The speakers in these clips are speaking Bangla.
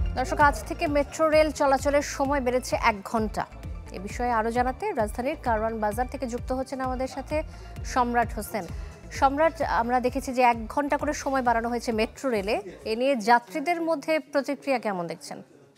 দর্শক, আজ থেকে মেট্রো রেল চলাচলের সময় বেড়েছে 1 ঘন্টা। এ বিষয়ে আরো জানাতে রাজধানীর কারওয়ান বাজার থেকে যুক্ত হচ্ছেন আমাদের সাথে সম্রাট হোসেন। সম্রাট, আমরা দেখেছি যে 1 ঘন্টা করে সময় বাড়ানো হয়েছে মেট্রো রেলে। এ নিয়ে যাত্রীদের মধ্যে প্রতিক্রিয়া কেমন দেখছেন?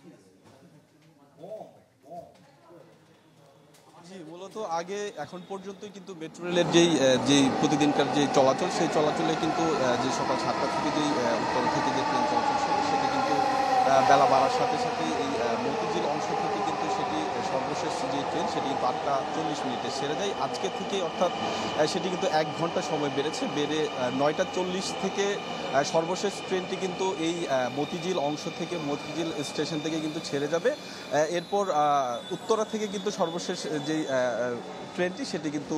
মূলত আগে এখন পর্যন্ত কিন্তু মেট্রো রেলের যেই প্রতিদিনকার যে চলাচল, সেই চলাচলে কিন্তু যে সকাল 7টা থেকে যেই উত্তর থেকে যে ট্রেন চলাচল শুরু, সেটা কিন্তু বেলা বাড়ার সাথে সাথে এই মতিঝিল অংশ থেকে কিন্তু সেটি সর্বশেষ যে ট্রেন সেটি কিন্তু 8টা 40 ছেড়ে যায় আজকে থেকে, অর্থাৎ সেটি কিন্তু 1 ঘন্টা সময় বেড়ে 9টা 40 থেকে সর্বশেষ ট্রেনটি কিন্তু এই মতিঝিল অংশ থেকে মতিঝিল স্টেশন থেকে কিন্তু ছেড়ে যাবে। এরপর উত্তরা থেকে কিন্তু সর্বশেষ যেই ট্রেনটি সেটি কিন্তু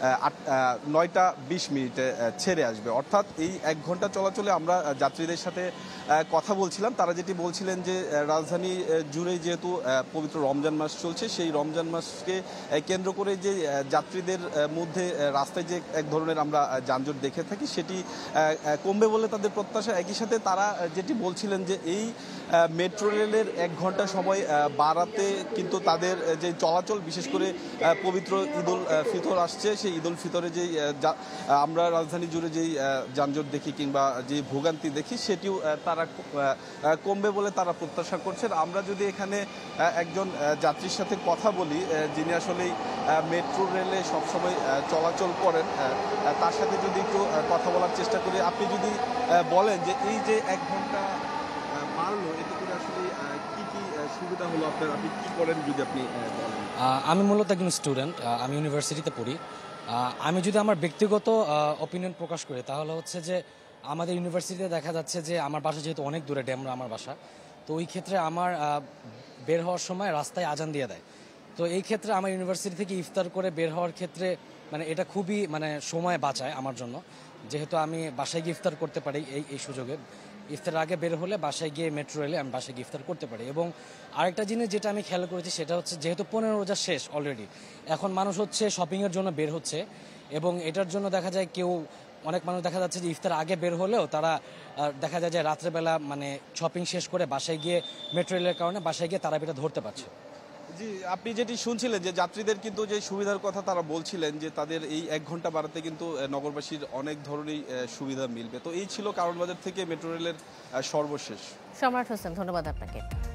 9টা 20 ছেড়ে আসবে। অর্থাৎ এই 1 ঘন্টা চলাচলে আমরা যাত্রীদের সাথে কথা বলছিলাম, তারা যেটি বলছিলেন যে রাজধানী জুড়ে যেহেতু পবিত্র রমজান মাস চলছে, সেই রমজান মাসকে কেন্দ্র করে যে যাত্রীদের মধ্যে রাস্তায় যে এক ধরনের আমরা যানজট দেখে থাকি, সেটি কমবে বলে তাদের প্রত্যাশা। একই সাথে তারা যেটি বলছিলেন যে এই মেট্রো রেলের 1 ঘন্টা সময় বাড়াতে কিন্তু তাদের যে চলাচল, বিশেষ করে পবিত্র ঈদুল ফিতর আসছে, সেই ঈদুল ফিতরে যেই আমরা রাজধানী জুড়ে যেই যানজট দেখি কিংবা যে ভোগান্তি দেখি, সেটিও তারা কমবে বলে তারা প্রত্যাশা করছেন। আমরা যদি এখানে একজন যাত্রীর সাথে কথা বলি, যিনি আসলেই মেট্রো রেলে সবসময় চলাচল করেন, তার সাথে যদি একটু কথা বলার চেষ্টা করি। আপনি যদি বলেন যে এই যে 1 ঘন্টা বাড়লো, এতে করে আসলে কি কি সুবিধা হলো আপনার, আপনি কি করেন যদি আপনি বলেন? আমি মূলত একজন স্টুডেন্ট, আমি ইউনিভার্সিটিতে পড়ি। আমি যদি আমার ব্যক্তিগত অপিনিয়ন প্রকাশ করি, তাহলে হচ্ছে যে আমাদের ইউনিভার্সিটিতে দেখা যাচ্ছে যে আমার বাসা যেহেতু অনেক দূরে, ডেমরা আমার বাসা, তো ওই ক্ষেত্রে আমার বের হওয়ার সময় রাস্তায় আজান দিয়ে দেয়। তো এই ক্ষেত্রে আমার ইউনিভার্সিটি থেকে ইফতার করে বের হওয়ার ক্ষেত্রে এটা খুবই সময় বাঁচায় আমার জন্য, যেহেতু আমি বাসায় গিয়ে ইফতার করতে পারি। এই সুযোগে ইফতার আগে বের হলে বাসায় গিয়ে মেট্রো রেলে আমি বাসায় গিয়ে ইফতার করতে পারি। এবং আরেকটা জিনিস যেটা আমি খেয়াল করেছি, সেটা হচ্ছে যেহেতু 15 রোজা শেষ অলরেডি, এখন মানুষ হচ্ছে শপিংয়ের জন্য বের হচ্ছে, এবং এটার জন্য দেখা যায় অনেক মানুষ দেখা যাচ্ছে যে ইফতার আগে বের হলেও তারা দেখা যায় যে রাত্রেবেলা শপিং শেষ করে বাসায় গিয়ে মেট্রো রেলের কারণে বাসায় গিয়ে তারা এটা ধরতে পারছে। জি, আপনি যেটি শুনছিলেন যে যাত্রীদের কিন্তু যে সুবিধার কথা তারা বলছিলেন যে তাদের এই 1 ঘন্টা বাড়াতে কিন্তু নগরবাসীর অনেক ধরনেরই সুবিধা মিলবে। তো এই ছিল কারওয়ান বাজার থেকে মেট্রো রেলের সর্বশেষ। সম্রাট হোসেন, ধন্যবাদ আপনাকে।